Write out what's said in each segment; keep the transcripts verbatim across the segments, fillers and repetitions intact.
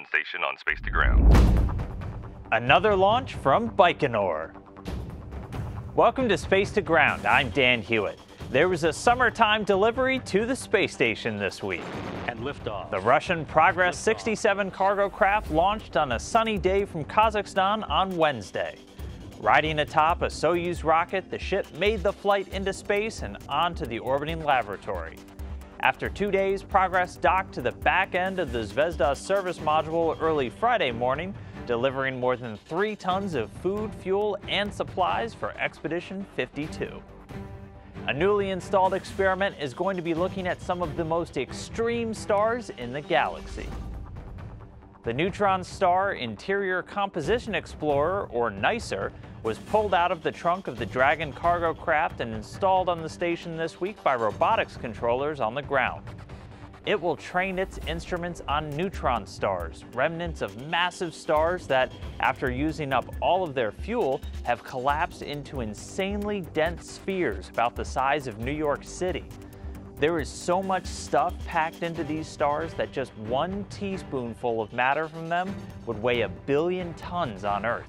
station on Space to Ground. Another launch from Baikonur. Welcome to Space to Ground. I'm Dan Hewitt. There was a summertime delivery to the space station this week. And liftoff. The Russian Progress sixty-seven cargo craft launched on a sunny day from Kazakhstan on Wednesday. Riding atop a Soyuz rocket, the ship made the flight into space and onto the orbiting laboratory. After two days, Progress docked to the back end of the Zvezda service module early Friday morning, delivering more than three tons of food, fuel, and supplies for Expedition fifty-two. A newly installed experiment is going to be looking at some of the most extreme stars in the galaxy. The Neutron Star Interior Composition Explorer, or NICER, was pulled out of the trunk of the Dragon cargo craft and installed on the station this week by robotics controllers on the ground. It will train its instruments on neutron stars, remnants of massive stars that, after using up all of their fuel, have collapsed into insanely dense spheres about the size of New York City. There is so much stuff packed into these stars that just one teaspoonful of matter from them would weigh a billion tons on Earth.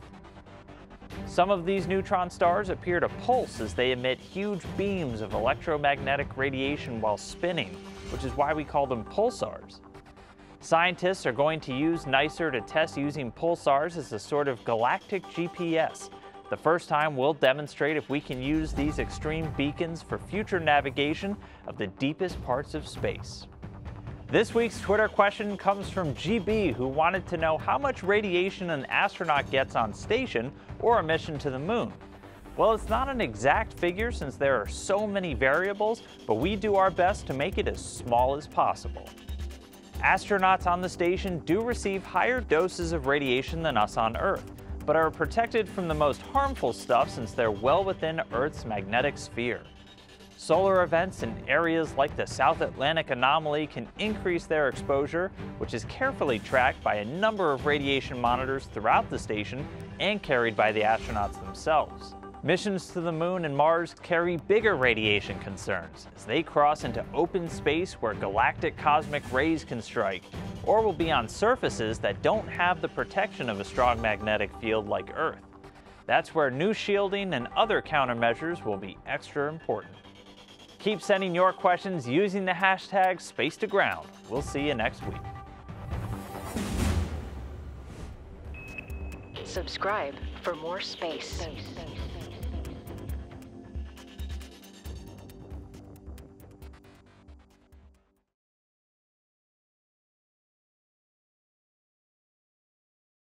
Some of these neutron stars appear to pulse as they emit huge beams of electromagnetic radiation while spinning, which is why we call them pulsars. Scientists are going to use NICER to test using pulsars as a sort of galactic G P S. The first time we'll demonstrate if we can use these extreme beacons for future navigation of the deepest parts of space. This week's Twitter question comes from G B, who wanted to know how much radiation an astronaut gets on station or a mission to the moon. Well, it's not an exact figure since there are so many variables, but we do our best to make it as small as possible. Astronauts on the station do receive higher doses of radiation than us on Earth, but are protected from the most harmful stuff since they're well within Earth's magnetic sphere. Solar events in areas like the South Atlantic anomaly can increase their exposure, which is carefully tracked by a number of radiation monitors throughout the station and carried by the astronauts themselves. Missions to the Moon and Mars carry bigger radiation concerns as they cross into open space where galactic cosmic rays can strike, or will be on surfaces that don't have the protection of a strong magnetic field like Earth. That's where new shielding and other countermeasures will be extra important. Keep sending your questions using the hashtag SpaceToGround. We'll see you next week. Subscribe for more space. space.